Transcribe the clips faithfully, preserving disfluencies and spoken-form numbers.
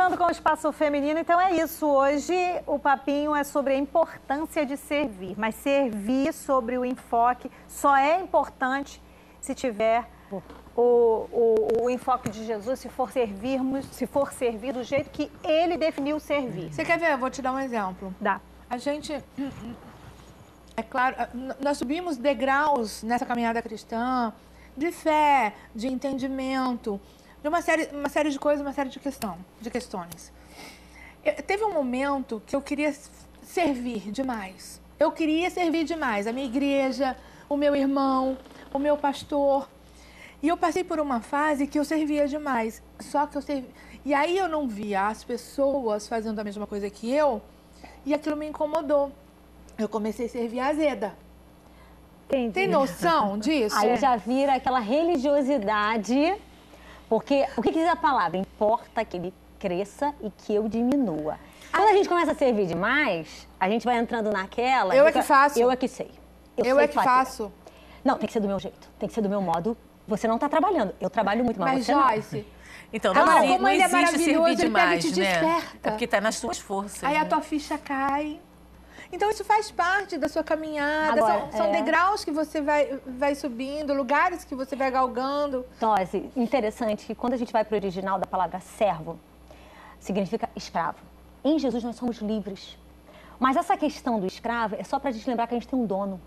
voltando com o Espaço Feminino, então é isso. Hoje o papinho é sobre a importância de servir, mas servir sobre o enfoque só é importante se tiver o, o, o enfoque de Jesus, se for servirmos, se for servir do jeito que ele definiu servir. Você quer ver? Eu vou te dar um exemplo. Dá. A gente, é claro, nós subimos degraus nessa caminhada cristã, de fé, de entendimento, de uma série, uma série de coisas, uma série de, questão, de questões. Eu, teve um momento que eu queria servir demais. Eu queria servir demais. A minha igreja, o meu irmão, o meu pastor. E eu passei por uma fase que eu servia demais. Só que eu servia... E aí eu não via as pessoas fazendo a mesma coisa que eu, e aquilo me incomodou. Eu comecei a servir azeda. Entendi. Tem noção disso? Aí já vira aquela religiosidade, porque o que diz a palavra? Importa que ele cresça e que eu diminua. Quando a gente começa a servir demais, a gente vai entrando naquela... Eu é que faço. Eu é que sei. Eu, Eu é sei que fazer. faço. Não, tem que ser do meu jeito, tem que ser do meu modo. Você não está trabalhando. Eu trabalho muito, mas, Mas, você não. Joyce... Então, não, Agora, não, como não ele é existe maravilhoso, servir ele pega e demais, te né? desperta. É porque tá nas suas forças. Aí né? a tua ficha cai. Então, isso faz parte da sua caminhada. Agora, são são é. degraus que você vai, vai subindo, lugares que você vai galgando. Então, assim, interessante que quando a gente vai para o original da palavra servo, significa escravo. Em Jesus nós somos livres. Mas essa questão do escravo é só para a gente lembrar que a gente tem um dono.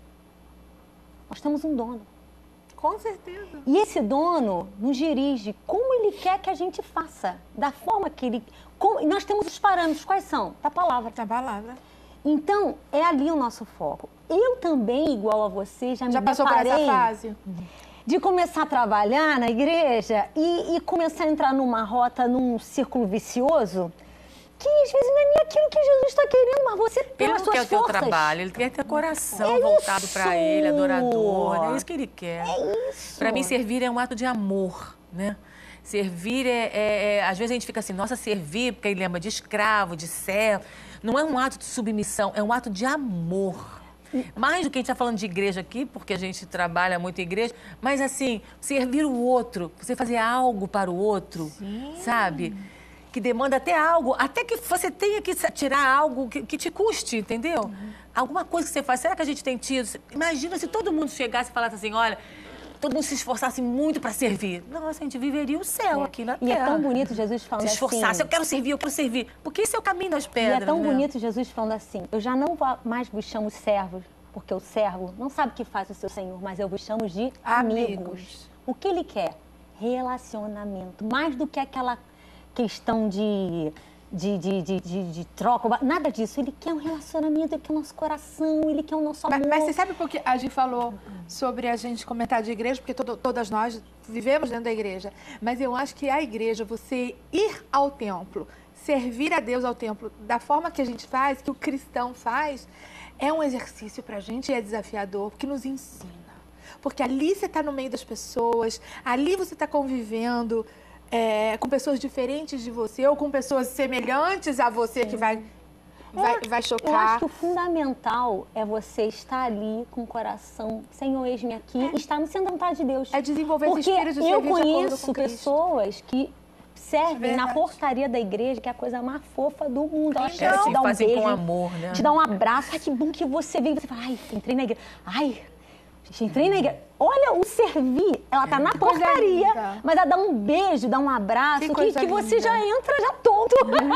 Nós temos um dono. Com certeza. E esse dono nos dirige como ele quer que a gente faça, da forma que ele... Como, nós temos os parâmetros, quais são? Da palavra. Da palavra. Então, é ali o nosso foco. Eu também, igual a você, já me Já passou por deparei essa fase? de começar a trabalhar na igreja e, e começar a entrar numa rota, num círculo vicioso, que às vezes não é nem aquilo que Jesus está querendo, mas você, Ele pelas não suas quer o teu forças... trabalho, ele quer ter coração É voltado isso! para ele, adorador. É isso que ele quer. É isso! Para mim, servir é um ato de amor, né? Servir é, é, é... Às vezes a gente fica assim, nossa, servir, porque aí lembra de escravo, de servo. Não é um ato de submissão, é um ato de amor. Mais do que a gente está falando de igreja aqui, porque a gente trabalha muito em igreja, mas assim, servir o outro, você fazer algo para o outro, Sim. sabe? Que demanda até algo, até que você tenha que tirar algo que, que te custe, entendeu? Uhum. Alguma coisa que você faz, será que a gente tem tido? Imagina se todo mundo chegasse e falasse assim, olha, todo mundo se esforçasse muito para servir. Nossa, a gente viveria o céu é. aqui na E terra. é tão bonito Jesus falando assim... Se esforçasse, assim, eu quero servir, eu quero servir. Porque esse é o caminho das pedras, E é tão né? bonito Jesus falando assim, eu já não mais vos chamo servos, porque o servo não sabe o que faz o seu Senhor, mas eu vos chamo de amigos. amigos. O que ele quer? Relacionamento. Mais do que aquela questão de, de, de, de, de, de troca, nada disso. Ele quer um relacionamento, ele quer o nosso coração, ele quer o nosso amor. Mas, mas você sabe por que a Gi falou sobre a gente comentar de igreja? Porque todo, todas nós vivemos dentro da igreja. Mas eu acho que a igreja, você ir ao templo, servir a Deus ao templo, da forma que a gente faz, que o cristão faz, é um exercício pra gente e é desafiador, porque nos ensina. Porque ali você está no meio das pessoas, ali você está convivendo é, com pessoas diferentes de você ou com pessoas semelhantes a você, que vai, vai, é, vai chocar. Eu acho que o fundamental é você estar ali com o coração, Senhor, eis-me aqui, é. estar no centro da vontade de Deus. É desenvolver Porque esse espírito de eu servir de acordo conheço com Cristo. pessoas que servem é na portaria da igreja, que é a coisa mais fofa do mundo. Ela chega, então, te dá um fazem beijo, com amor, né? te dá um abraço. Ai, que bom que você veio. Você fala, ai, entrei na igreja. Ai, gente, entrei na igreja. Olha, o servir, ela tá na portaria, mas ela dá um beijo, dá um abraço, que, que, que você já entra já tonto.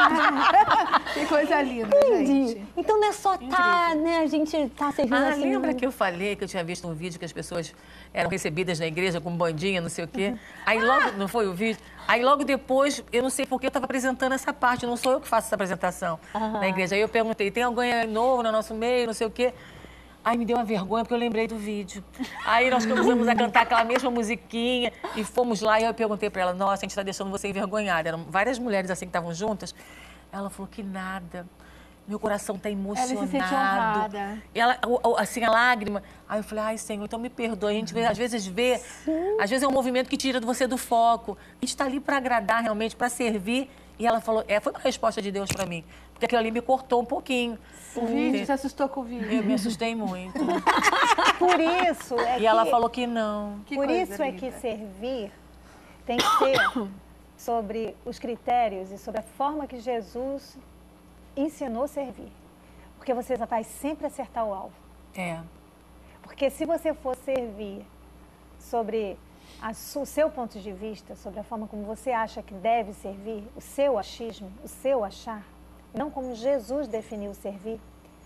Que coisa linda, Entendi. gente. Então não é só tá, né, a gente tá servindo ah, assim. Lembra que eu falei que eu tinha visto um vídeo que as pessoas eram recebidas na igreja com bandinha, não sei o quê? Aí logo, não foi o vídeo? Aí logo depois, eu não sei porque eu estava apresentando essa parte, não sou eu que faço essa apresentação Aham. na igreja. Aí eu perguntei, tem alguém novo no nosso meio, não sei o quê? Aí me deu uma vergonha, porque eu lembrei do vídeo. Aí nós começamos a cantar aquela mesma musiquinha e fomos lá e eu perguntei para ela, nossa, a gente está deixando você envergonhada. Eram várias mulheres assim que estavam juntas. Ela falou que nada, meu coração está emocionado. Ela se sente honrada. E ela, assim, a lágrima. Aí eu falei, ai, Senhor, então me perdoe. A gente vê, às vezes vê, Sim. às vezes é um movimento que tira você do foco. A gente está ali para agradar realmente, para servir. E ela falou, é, foi uma resposta de Deus para mim. Porque aquilo ali me cortou um pouquinho. O vídeo, você assustou com o vídeo? Eu me assustei muito. Por isso é e que... ela falou que não. Que Por isso linda. É que servir tem que ser sobre os critérios e sobre a forma que Jesus ensinou a servir. Porque você vai sempre acertar o alvo. É. Porque se você for servir sobre a, o seu ponto de vista, sobre a forma como você acha que deve servir, o seu achismo, o seu achar, não como Jesus definiu servir,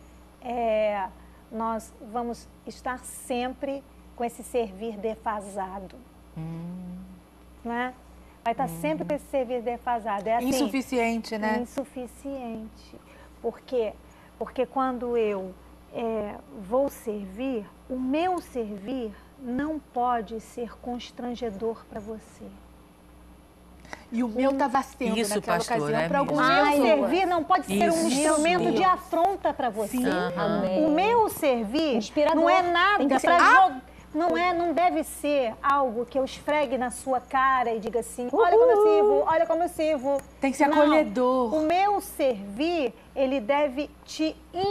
é, nós vamos estar sempre com esse servir defasado. Hum. Né? Vai estar hum. sempre com esse servir defasado. É assim, insuficiente, né? Insuficiente. Por quê? Porque quando eu é, vou servir, o meu servir não pode ser constrangedor para você. E o meu estava sendo isso, naquela pastor, ocasião é para alguns. O meu servir não pode ser isso. um instrumento Isso. de afronta para você. Sim. Amém. O meu servir Inspirador. não é nada para ah! jogar. Não, é, não deve ser algo que eu esfregue na sua cara e diga assim, olha como eu sirvo, olha como eu sirvo. Tem que ser não, acolhedor. O meu servir, ele deve te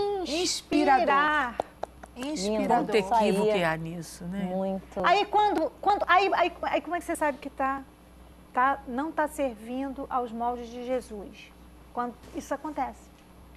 inspirar. Inspirador. Quanto equívoco que há nisso, né? Muito. Aí quando, quando aí, aí, aí como é que você sabe que tá, tá, não está servindo aos moldes de Jesus? Quando isso acontece,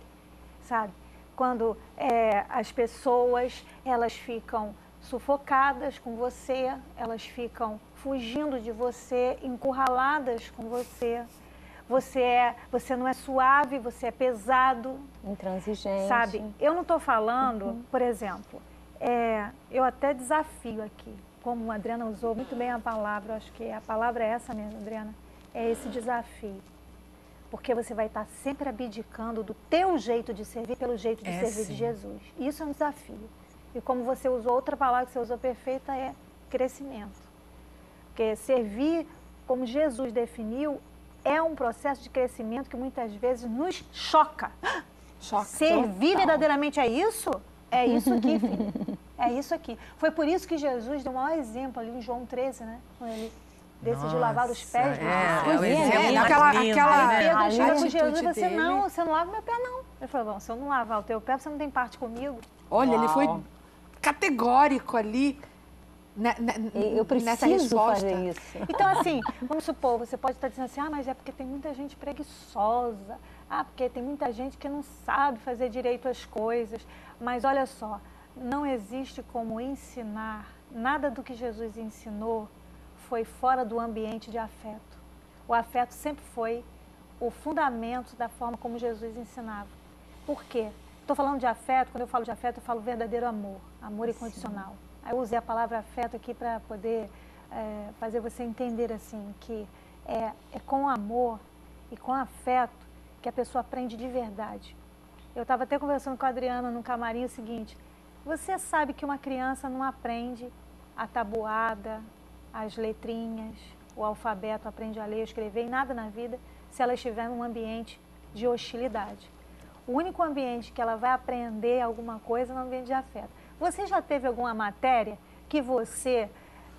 sabe? Quando é, as pessoas, elas ficam sufocadas com você, elas ficam fugindo de você, encurraladas com você. Você, é, você não é suave, você é pesado. Intransigente. Sabe? Eu não estou falando, Uhum. por exemplo, é, eu até desafio aqui, como a Adriana usou muito bem a palavra, eu acho que a palavra é essa mesmo, Adriana, é esse desafio. Porque você vai estar sempre abdicando do teu jeito de servir pelo jeito de É, servir sim. de Jesus. Isso é um desafio. E como você usou, outra palavra que você usou perfeita é crescimento. Porque servir como Jesus definiu é um processo de crescimento que muitas vezes nos choca. Choca. Servir verdadeiramente é isso? É isso aqui, filho. É isso aqui. Foi por isso que Jesus deu o maior exemplo ali em João treze, né? Quando ele decidiu lavar os pés dos é, discípulos. é o exemplo É, mais aquela- lindo, aquela- né? Pedro a chega com atitude Jesus e disse assim, dele. não, você não lava meu pé, não. Ele falou, bom, se eu não lavar o teu pé, você não tem parte comigo. Olha, ele foi Uau. categórico ali na, na, Eu nessa preciso resposta. fazer isso. Então, assim, vamos supor, você pode estar dizendo assim, ah, mas é porque tem muita gente preguiçosa, ah, porque tem muita gente que não sabe fazer direito as coisas. Mas olha só, não existe como ensinar, nada do que Jesus ensinou foi fora do ambiente de afeto. O afeto sempre foi o fundamento da forma como Jesus ensinava. Por quê? Estou falando de afeto, quando eu falo de afeto, eu falo verdadeiro amor, amor incondicional. Aí eu usei a palavra afeto aqui para poder é, fazer você entender assim, que é, é com amor e com afeto que a pessoa aprende de verdade. Eu estava até conversando com a Adriana no camarim o seguinte, você sabe que uma criança não aprende a tabuada, as letrinhas, o alfabeto, aprende a ler, escrever, e nada na vida se ela estiver num ambiente de hostilidade. O único ambiente que ela vai aprender alguma coisa é no ambiente de afeto. Você já teve alguma matéria que você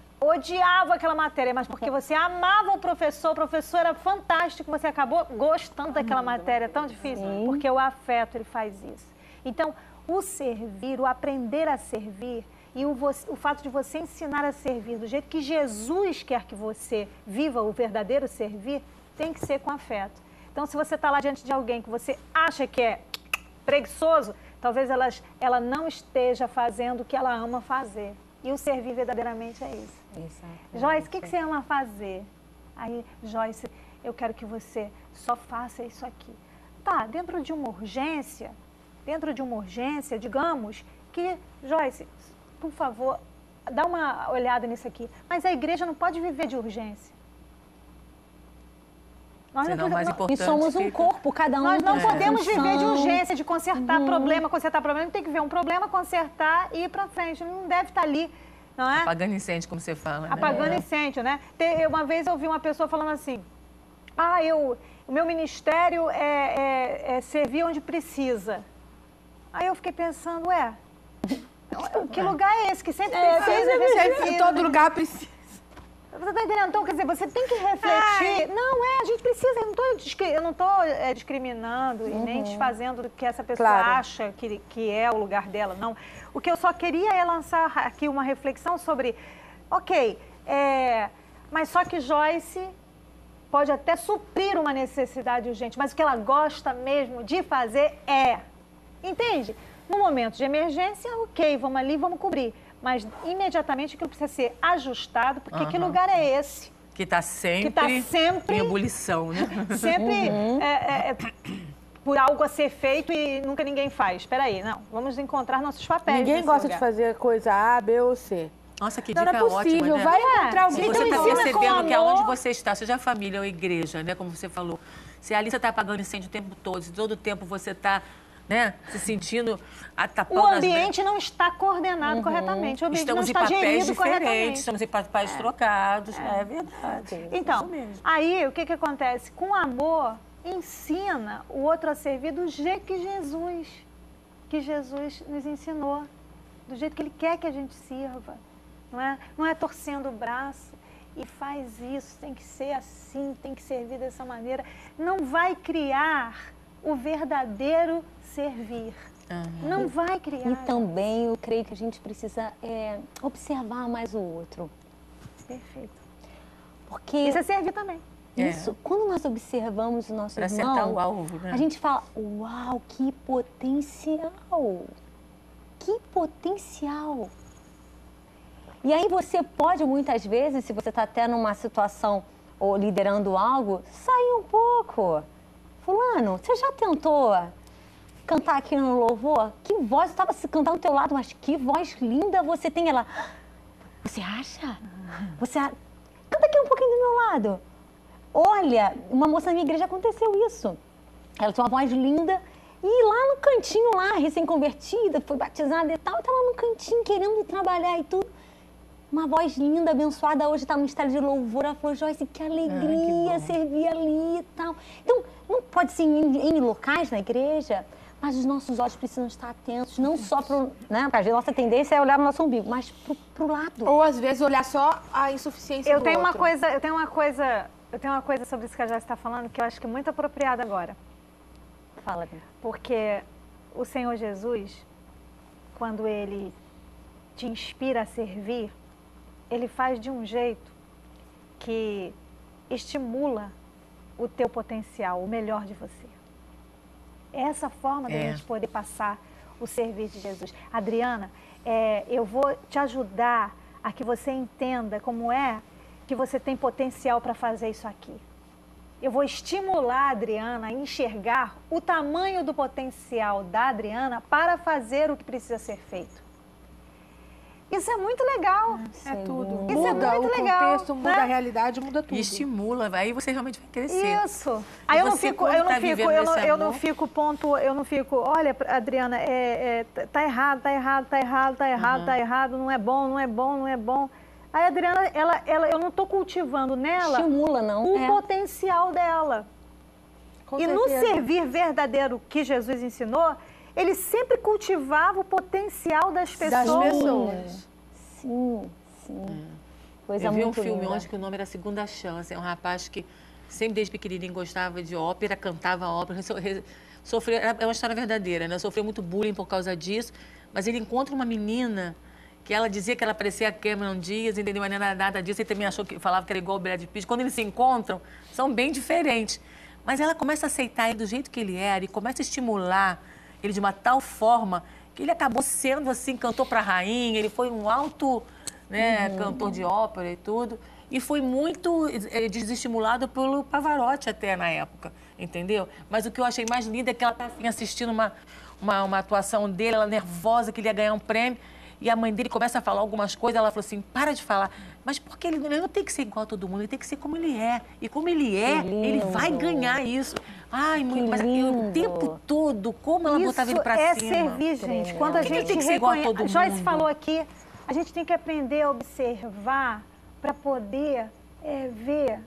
odiava aquela matéria, mas porque você amava o professor, o professor era fantástico, você acabou gostando daquela matéria tão difícil? Sim. Porque o afeto, ele faz isso. Então, o servir, o aprender a servir e o, o fato de você ensinar a servir do jeito que Jesus quer que você viva o verdadeiro servir, tem que ser com afeto. Então, se você está lá diante de alguém que você acha que é preguiçoso, talvez ela, ela não esteja fazendo o que ela ama fazer. E o servir verdadeiramente é isso. Exato. Joyce, o que, que você ama fazer? Aí, Joyce, eu quero que você só faça isso aqui. Tá, dentro de uma urgência, dentro de uma urgência, digamos que, Joyce, por favor, dá uma olhada nisso aqui. Mas a igreja não pode viver de urgência. Nós Senão, não, mais não, importante E somos um fica- corpo, cada um nós não tem sua podemos função. viver de urgência, de consertar Uhum. problema, consertar problema. Tem que ver um problema, consertar e ir para frente. Não deve estar ali, não é? Apagando incêndio, como você fala, né? Apagando incêndio, né? Te- Uma vez eu ouvi uma pessoa falando assim, ah, eu, o meu ministério é, é, é servir onde precisa. Aí eu fiquei pensando, ué, que lugar é esse que sempre precisa? Sempre, precisa, em todo lugar precisa. Você está entendendo? Então, quer dizer, você tem que refletir. Não, é, a gente precisa. Eu não estou eu não tô, é, discriminando e nem desfazendo do que essa pessoa Claro. acha que, que é o lugar dela, não. O que eu só queria é lançar aqui uma reflexão sobre, ok, é, mas só que Joyce pode até suprir uma necessidade urgente, mas o que ela gosta mesmo de fazer é, entende? No momento de emergência, ok, vamos ali, vamos cobrir. Mas imediatamente aquilo precisa ser ajustado, porque uhum. que lugar é esse? Que está sempre, que tá sempre em ebulição, né? Sempre uhum. é, é, por algo a ser feito e nunca ninguém faz. Espera aí, não, vamos encontrar nossos papéis. Ninguém gosta lugar. de fazer coisa A, B ou C. Nossa, que não, dica não é possível. ótima, né? Vai encontrar alguém. Se você está então, percebendo que aonde você está, seja família ou igreja, né? Como você falou, se ali você está apagando incêndio o tempo todo, se todo o tempo você está, né, se sentindo atapado. O ambiente não está coordenado uhum. corretamente. O ambiente estamos não está em papéis gerido corretamente. Estamos em papéis é. trocados. É, é verdade. Então, aí o que, que acontece? Com amor, ensina o outro a servir do jeito que Jesus, que Jesus nos ensinou, do jeito que Ele quer que a gente sirva. Não é, não é torcendo o braço e faz isso, tem que ser assim, tem que servir dessa maneira. Não vai criar o verdadeiro servir. Uhum. Não vai criar. E também eu creio que a gente precisa é, observar mais o outro. Perfeito. Porque isso é servir também. Isso, é. Quando nós observamos o nosso pra irmão, acertar o alvo, né? A gente fala, uau, que potencial! Que potencial! E aí você pode, muitas vezes, se você está até numa situação ou liderando algo, sair um pouco. Fulano, você já tentou cantar aqui no louvor? Que voz, eu estava cantando do teu lado, mas que voz linda você tem. Ela, você acha? Você a... Canta aqui um pouquinho do meu lado. Olha, uma moça na minha igreja aconteceu isso. Ela tinha uma voz linda e lá no cantinho, lá, recém-convertida, foi batizada e tal, estava lá no cantinho querendo trabalhar e tudo. Uma voz linda, abençoada, hoje está no estado de louvor. Ela falou, Joyce, que alegria ah, que servir ali e tal. Então, não pode ser em, em locais na igreja, mas os nossos olhos precisam estar atentos, não só para o... Né, porque a nossa tendência é olhar no nosso umbigo, mas para o lado. Ou, às vezes, olhar só a insuficiência eu do tenho outro. Uma coisa, eu tenho uma coisa, eu tenho uma coisa sobre isso que a Joyce está falando, que eu acho que é muito apropriada agora. Fala, Bia. Porque o Senhor Jesus, quando Ele te inspira a servir, Ele faz de um jeito que estimula o teu potencial, o melhor de você. É essa forma da é. gente poder passar o serviço de Jesus. Adriana, é, eu vou te ajudar a que você entenda como é que você tem potencial para fazer isso aqui. Eu vou estimular a Adriana a enxergar o tamanho do potencial da Adriana para fazer o que precisa ser feito. Isso é muito legal. É tudo. Isso muda é muito o legal, contexto, muda né? a realidade, muda tudo. E estimula, aí você realmente vai crescer. Isso. Aí eu não você, fico, eu não tá fico, eu não, eu não amor... fico ponto, eu não fico, olha, Adriana, é, é, tá errado, tá errado, tá errado, tá errado, uhum. tá errado, não é bom, não é bom, não é bom. Aí a Adriana, ela, ela, eu não estou cultivando nela estimula, não. o é. potencial dela. Com e certeza. no servir verdadeiro que Jesus ensinou, ele sempre cultivava o potencial das pessoas. Das pessoas. Sim, sim. É. Coisa eu vi um muito filme linda. ontem que o nome era Segunda Chance. É um rapaz que sempre desde pequenininho gostava de ópera, cantava ópera, sofreu, é uma história verdadeira, né? Sofreu muito bullying por causa disso, mas ele encontra uma menina que ela dizia que ela parecia a Cameron Diaz, entendeu? Mas não era nada disso, ele também achou que falava que era igual o Brad Pitt. Quando eles se encontram, são bem diferentes. Mas ela começa a aceitar ele do jeito que ele era e começa a estimular ele de uma tal forma que ele acabou sendo assim, cantor para rainha, ele foi um alto, né, uhum. cantor de ópera e tudo. E foi muito é, desestimulado pelo Pavarotti até na época, entendeu? Mas o que eu achei mais lindo é que ela estava assim, assistindo uma, uma, uma atuação dele, ela nervosa, que ele ia ganhar um prêmio. E a mãe dele começa a falar algumas coisas, ela falou assim, para de falar. Mas porque ele, ele não tem que ser igual a todo mundo, ele tem que ser como ele é. E como ele é, ele vai ganhar isso. Ai, mãe, mas eu, o tempo todo, como ela botava ele pra é cima. Isso é servir, gente. Quando a Por que gente tem que ser igual a todo mundo? Joyce falou aqui, a gente tem que aprender a observar para poder é, ver.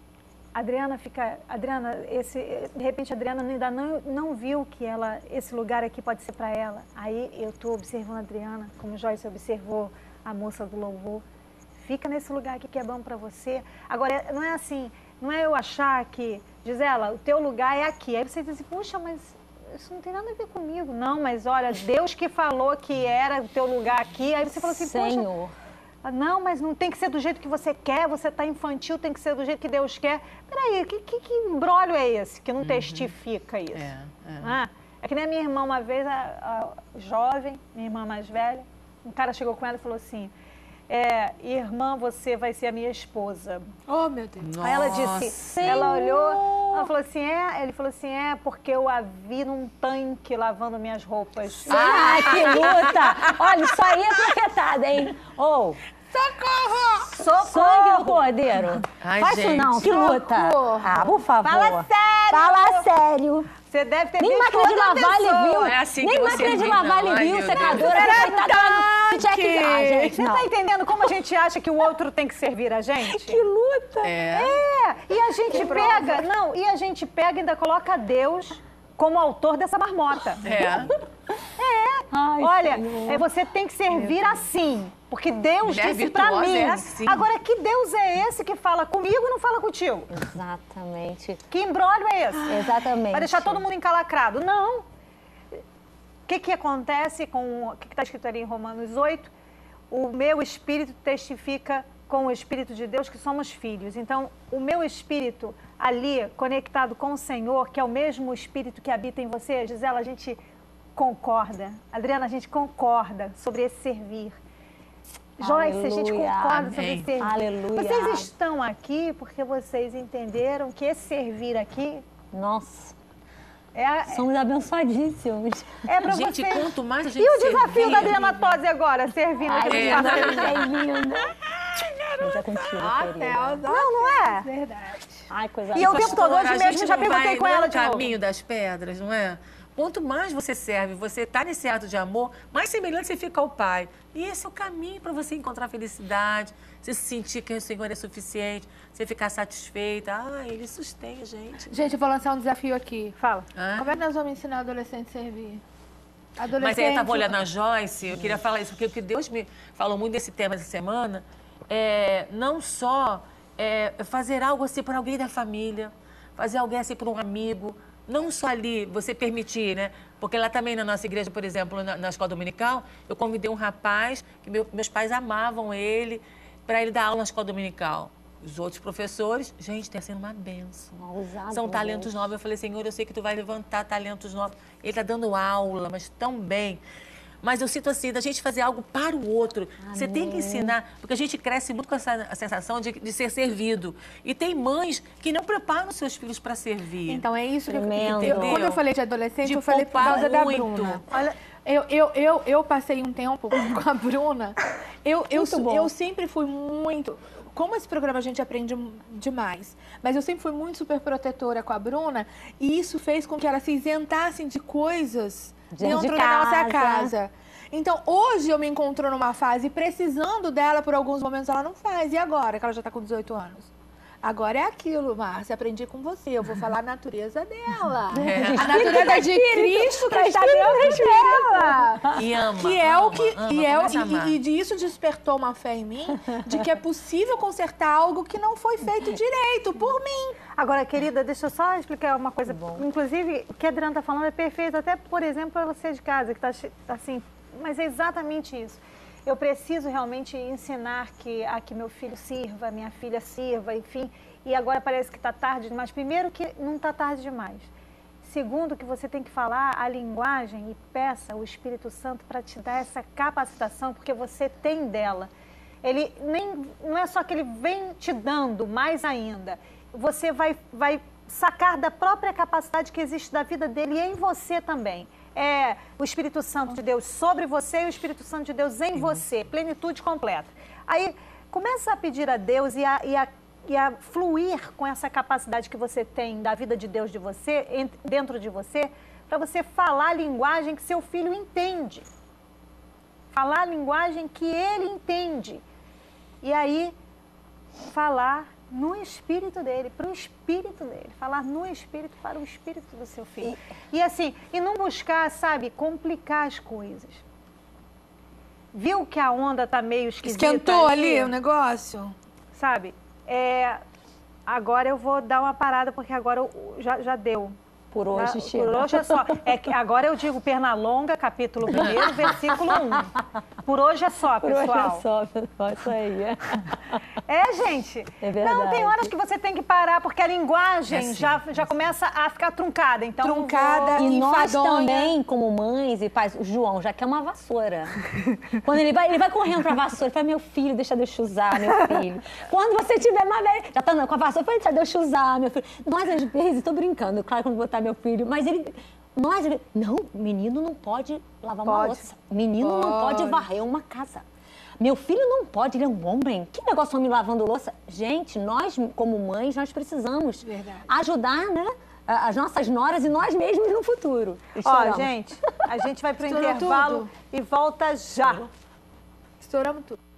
Adriana fica, Adriana, esse, de repente a Adriana ainda não, não viu que ela, esse lugar aqui pode ser para ela. Aí eu estou observando a Adriana, como Joyce observou a moça do louvor. Fica nesse lugar aqui que é bom para você. Agora, não é assim, não é eu achar que, Gisela, o teu lugar é aqui. Aí você diz assim, puxa, mas isso não tem nada a ver comigo. Não, mas olha, Deus que falou que era o teu lugar aqui. Aí você fala assim, Senhor. poxa, Não, mas não tem que ser do jeito que você quer, você está infantil, tem que ser do jeito que Deus quer. Peraí, que, que, que embrólio é esse que não uhum. testifica isso? É, é. Ah, é que nem a minha irmã uma vez, a, a jovem, minha irmã mais velha, um cara chegou com ela e falou assim, é, irmã, você vai ser a minha esposa. Oh, meu Deus. Nossa. Aí ela disse, Senhor. Ela olhou, ela falou assim, é, ele falou assim, é porque eu a vi num tanque lavando minhas roupas. Ah, que luta! Olha, isso aí é profetada, hein? Ou... Oh. Socorro! Socorro! Sangue do cordeiro. Ai, faz gente. isso não, que luta. Ah, por favor. Fala sério! Fala sério. Você deve ter Nem visto máquina de lavar ele viu. É assim Nem que máquina você de viu, lavar não. ele viu, Ai, secadora. Tanque! Ah, gente, Você não. tá entendendo como a gente acha que o outro tem que servir a gente? Que luta. É. É, e a gente pega, não, e a gente pega e ainda coloca Deus como autor dessa marmota. É. É. Ai, olha, Senhor. é, você tem que servir assim, porque Deus Mulher disse pra virtuosa mim. é assim. Agora, que Deus é esse que fala comigo e não fala contigo? Exatamente. Que embrólio é esse? Exatamente. Vai deixar todo mundo encalacrado? Não. O que que acontece com o que está escrito ali em Romanos oito? O meu espírito testifica com o Espírito de Deus que somos filhos. Então, o meu espírito ali, conectado com o Senhor, que é o mesmo espírito que habita em você, Gisela, a gente concorda. Adriana, a gente concorda sobre esse servir. Joyce, a gente concorda sobre esse servir. Aleluia. Vocês estão aqui porque vocês entenderam que esse servir aqui... Nossa. É a, somos abençoadíssimos. É pra gente, você... quanto mais a gente E o desafio servir, da Adriana Tosi agora, servindo? Ai, que é. a gente É linda. Mas é contigo, querida. Não, não é? Verdade. Ai, coisa E eu o Pastora, tempo todo, hoje a mesmo, gente já não perguntei vai, com não ela é o de novo. caminho das pedras, não é? Quanto mais você serve, você está nesse ato de amor, mais semelhante você fica ao Pai. E esse é o caminho para você encontrar felicidade, você se sentir que o Senhor é suficiente, você ficar satisfeita. Ah, Ele sustém a gente. Gente, eu vou lançar um desafio aqui. Fala. Hã? Como é que nós vamos ensinar adolescente a servir? Adolescente... Mas aí eu estava olhando a Joyce, eu queria falar isso, porque o que Deus me falou muito desse tema essa semana é não só é, fazer algo assim por alguém da família, fazer alguém assim por um amigo, não só ali você permitir, né? Porque lá também na nossa igreja, por exemplo, na, na escola dominical, eu convidei um rapaz que meu, meus pais amavam ele, para ele dar aula na escola dominical. Os outros professores, gente, está sendo uma benção. São talentos novos. Eu falei, Senhor, eu sei que tu vai levantar talentos novos. Ele está dando aula, mas tão bem. Mas eu sinto assim, da gente fazer algo para o outro. Amém. Você tem que ensinar, porque a gente cresce muito com essa sensação de, de ser servido. E tem mães que não preparam seus filhos para servir. Então, é isso Tremendo. que eu... Quando eu falei de adolescente, de eu falei por causa da muito. Bruna. Olha, eu, eu, eu, eu passei um tempo com a Bruna. Eu, eu, eu sempre fui muito... Como esse programa a gente aprende demais, mas eu sempre fui muito super protetora com a Bruna e isso fez com que ela se isentasse de coisas dentro de da casa. nossa casa. Então, hoje eu me encontro numa fase precisando dela por alguns momentos, ela não faz. E agora, que ela já está com dezoito anos? Agora é aquilo, Márcia, aprendi com você. Eu vou falar a natureza dela. É. A natureza de Cristo que está dentro dela. E ama, que é ama, o que ama, e, é o, e, e, e disso despertou uma fé em mim de que é possível consertar algo que não foi feito direito por mim. Agora, querida, deixa eu só explicar uma coisa. Bom. Inclusive, o que a Adriana está falando é perfeito, até, por exemplo, para você de casa, que está assim, mas é exatamente isso. Eu preciso realmente ensinar que, a que meu filho sirva, minha filha sirva, enfim. E agora parece que está tarde demais. Primeiro, que não está tarde demais. Segundo, que você tem que falar a linguagem e peça o Espírito Santo para te dar essa capacitação, porque você tem dela. Ele nem, não é só que ele vem te dando mais ainda. Você vai, vai sacar da própria capacidade que existe da vida dele e em você também. É o Espírito Santo de Deus sobre você e o Espírito Santo de Deus em você, plenitude completa. Aí, começa a pedir a Deus e a, e a, e a fluir com essa capacidade que você tem da vida de Deus de você, dentro de você, para você falar a linguagem que seu filho entende. Falar a linguagem que ele entende. E aí, falar no espírito dele, para o espírito dele. Falar no espírito para o espírito do seu filho. E, e assim, e não buscar, sabe, complicar as coisas. Viu que a onda está meio esquisita? Esquentou ali, ali o negócio? Sabe? É, agora eu vou dar uma parada, porque agora eu, já, já deu. Por hoje, Ah, por hoje é só. É que agora eu digo Pernalonga, capítulo primeiro, versículo um. Por hoje é só, Por pessoal. hoje é só, pessoal. Isso aí. É, gente. É verdade. Não, tem horas que você tem que parar, porque a linguagem É sim, já, já começa a ficar truncada. Então, Truncada. vou- E nós enfadonha. também, como mães e pais, o João já quer uma vassoura. Quando ele vai, ele vai correndo pra vassoura, ele fala, meu filho, deixa Deus te usar, meu filho. Quando você tiver mais velho, já tá andando com a vassoura, fala, deixa Deus te usar, meu filho. Nós, às vezes, tô brincando, claro, quando botar meu filho, mas ele... Nós, ele, não, menino não pode lavar uma Pode. louça. Menino não pode varrer uma casa. Meu filho não pode, ele é um homem. Que negócio homem lavando louça? Gente, nós, como mães, nós precisamos Verdade. ajudar, né? As nossas noras e nós mesmos no futuro. Ó, Estouramos. gente, a gente vai pro Estourou intervalo tudo. e volta já. Estouramos tudo.